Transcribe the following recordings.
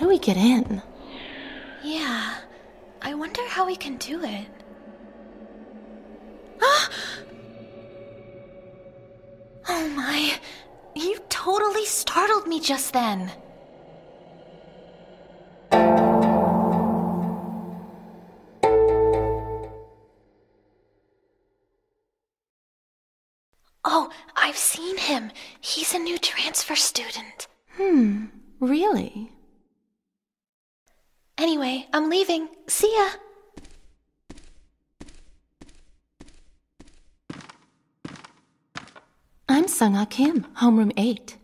do we get in? Yeah, I wonder how we can do it. Oh my, you totally startled me just then. Oh, I've seen him. He's a new transfer student. Really? Anyway, I'm leaving. See ya. I'm Sung-Ah Kim, homeroom 8.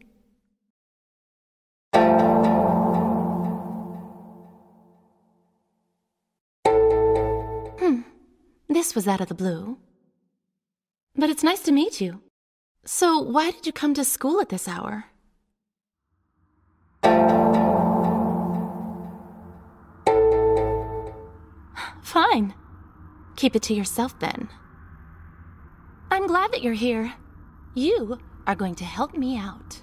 This was out of the blue. But it's nice to meet you. So why did you come to school at this hour? Fine. Keep it to yourself then. I'm glad that you're here. You are going to help me out.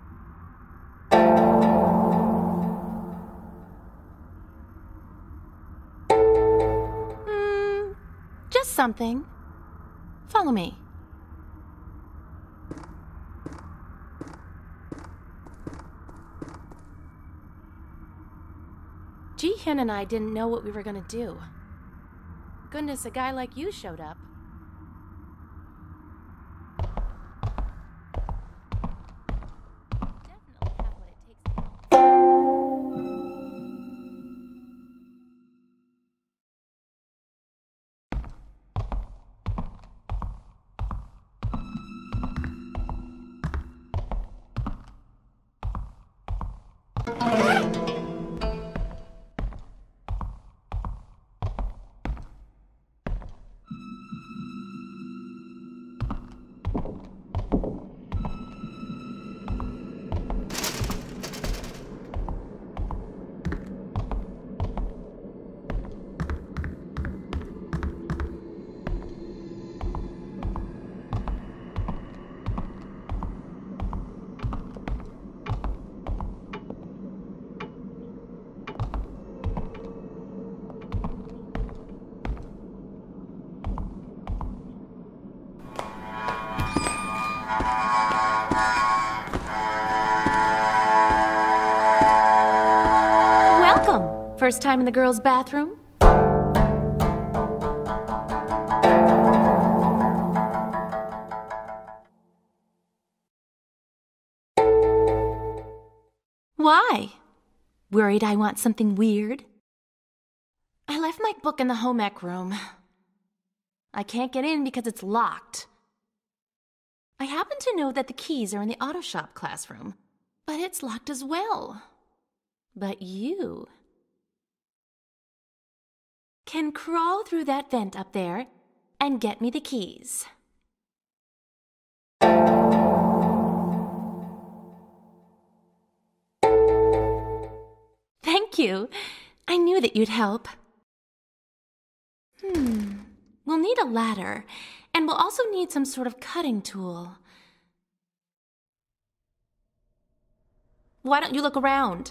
Just something. Follow me. Ji-hyun and I didn't know what we were gonna do. Goodness, a guy like you showed up. Definitely have what it takes to help. First time in the girls' bathroom? Why? Worried I want something weird? I left my book in the home ec room. I can't get in because it's locked. I happen to know that the keys are in the auto shop classroom, but it's locked as well. But you can crawl through that vent up there and get me the keys. Thank you. I knew that you'd help. We'll need a ladder, and we'll also need some sort of cutting tool. Why don't you look around?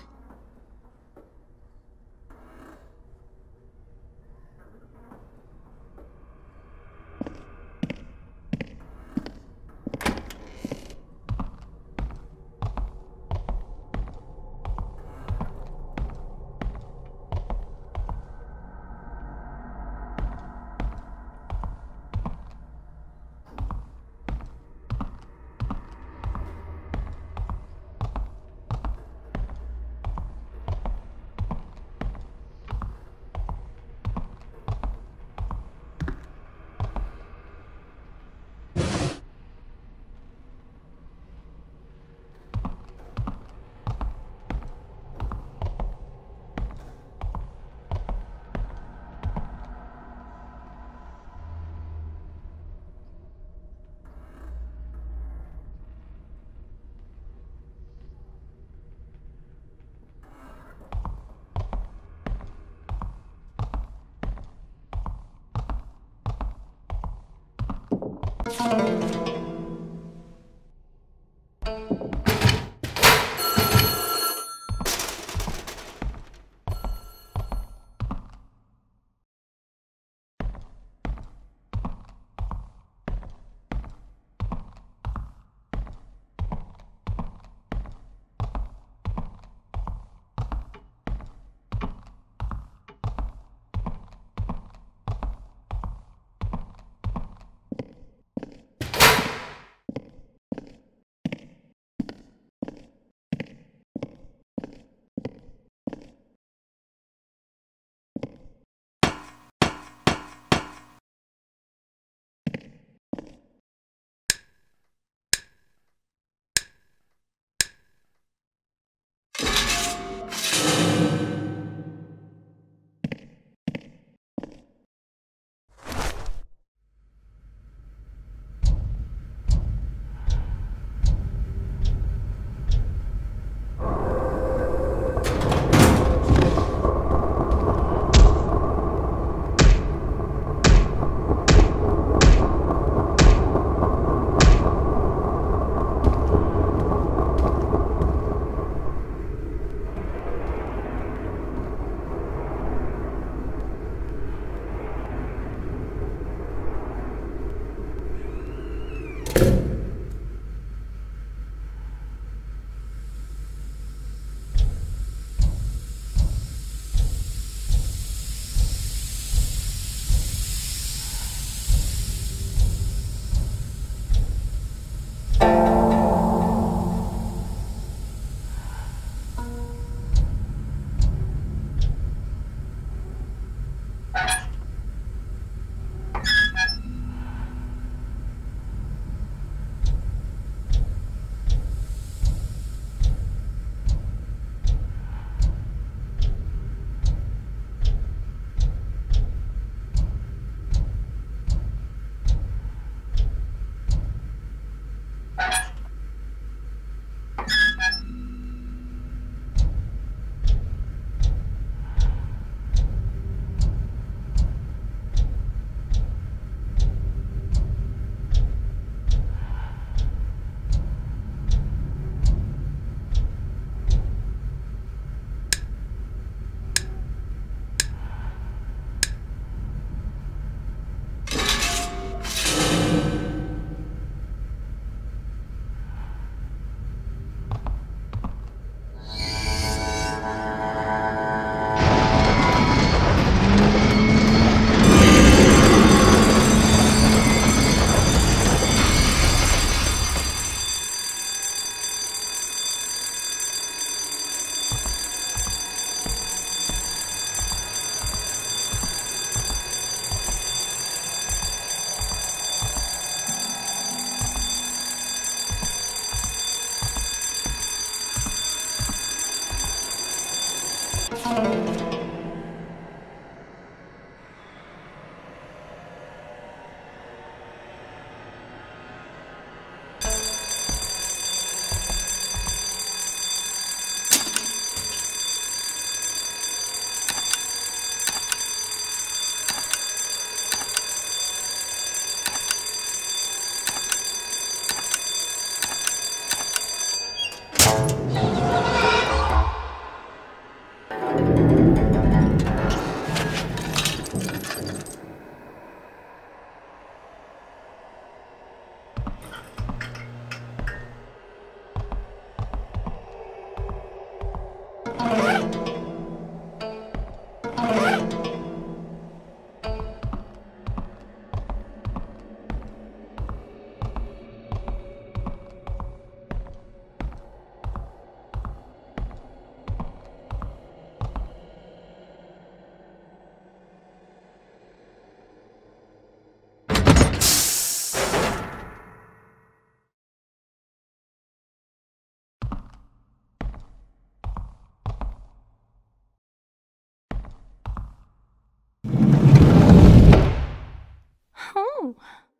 Oh.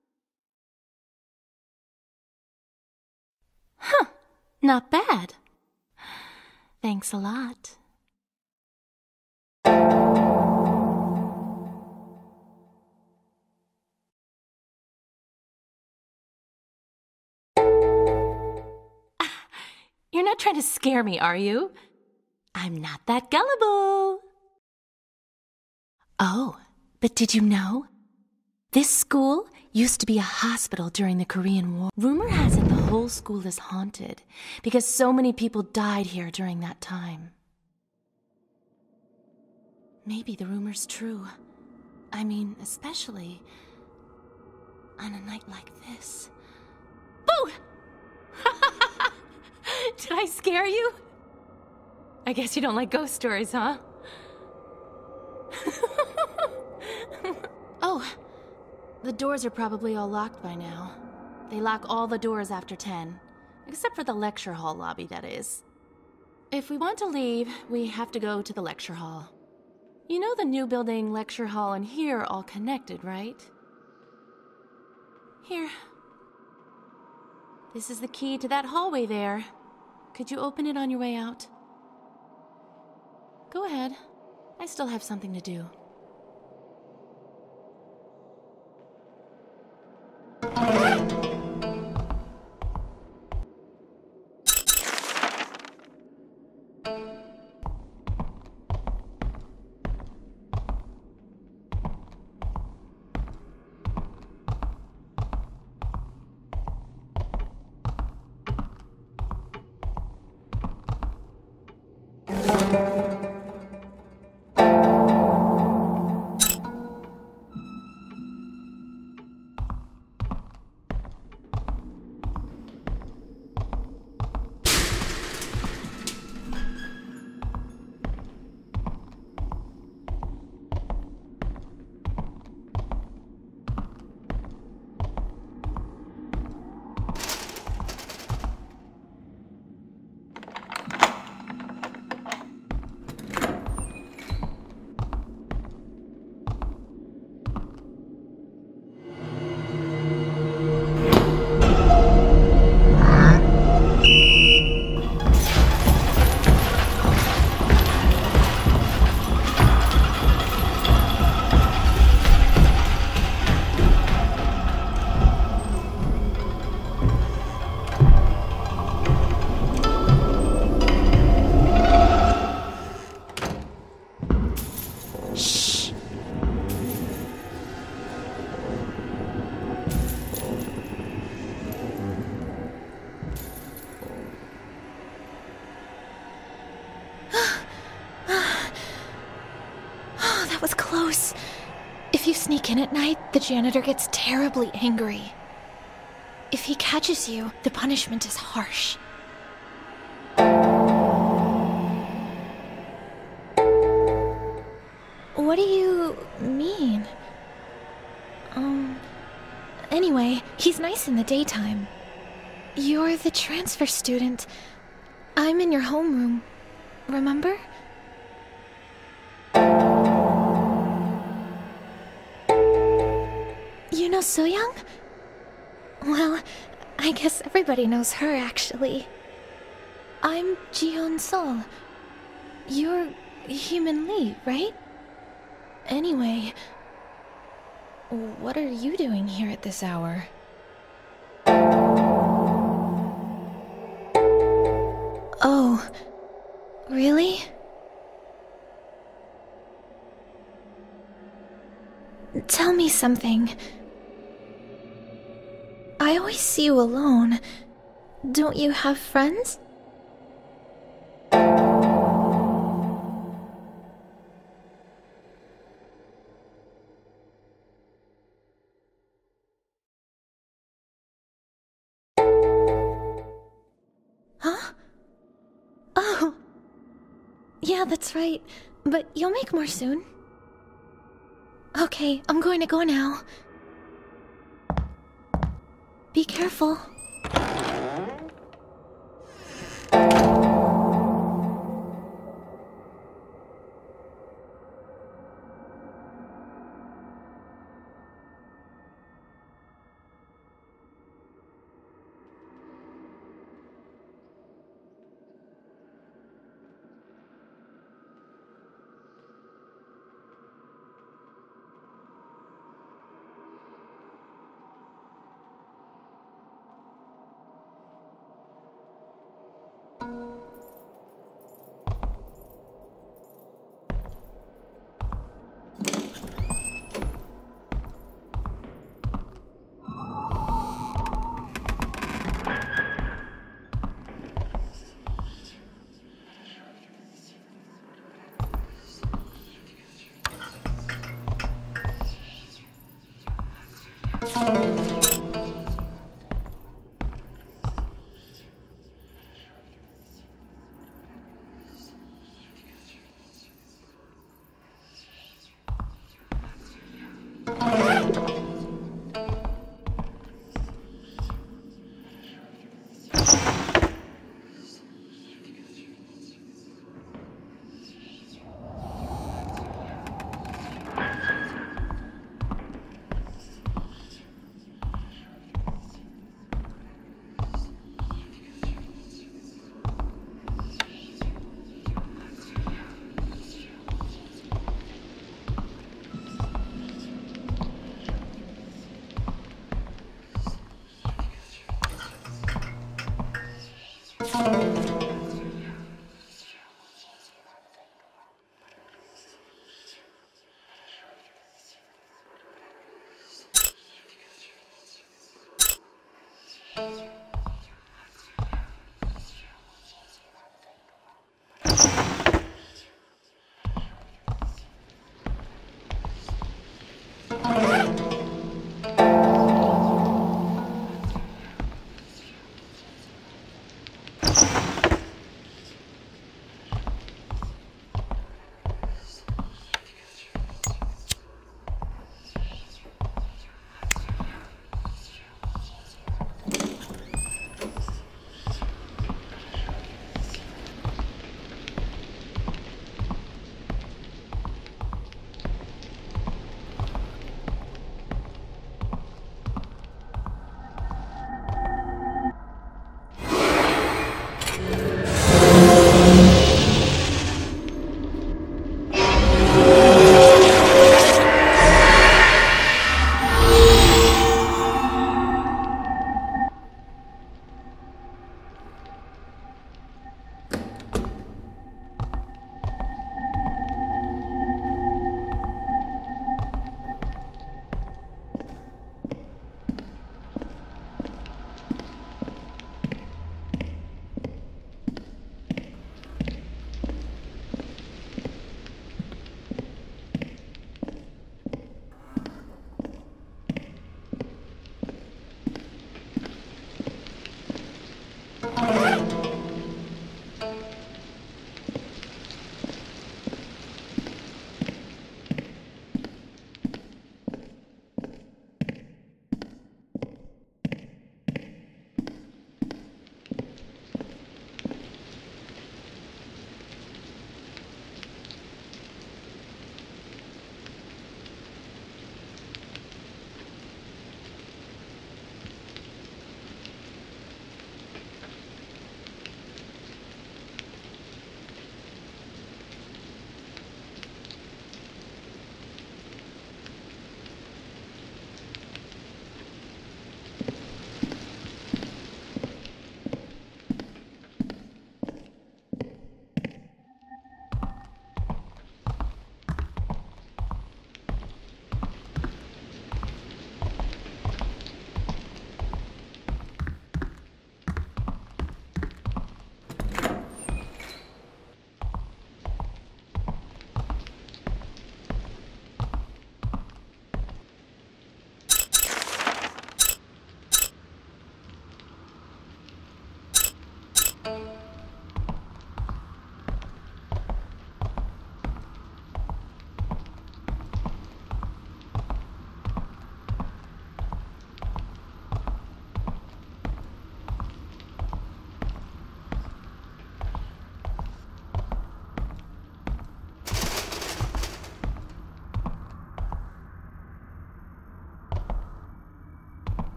Huh. Not bad. Thanks a lot. You're not trying to scare me, are you? I'm not that gullible. Oh, but did you know? This school used to be a hospital during the Korean War. Rumor has it the whole school is haunted because so many people died here during that time. Maybe the rumor's true. I mean, especially on a night like this. Boo! Did I scare you? I guess you don't like ghost stories, huh? Oh, the doors are probably all locked by now. They lock all the doors after 10, except for the lecture hall lobby, that is. If we want to leave, we have to go to the lecture hall. You know the new building, lecture hall, and here are all connected, right? Here. This is the key to that hallway there. Could you open it on your way out? Go ahead. I still have something to do. That was close. If you sneak in at night, the janitor gets terribly angry. If he catches you, the punishment is harsh. What do you mean? Anyway, he's nice in the daytime. You're the transfer student. I'm in your homeroom. Remember? You know So-young? Well, I guess everybody knows her, actually. I'm Ji-Yeon-Sol. You're Human Lee, right? Anyway, what are you doing here at this hour? Oh, really? Tell me something. I always see you alone. Don't you have friends? Huh? Oh. Yeah, that's right. But you'll make more soon. Okay, I'm going to go now. Be careful.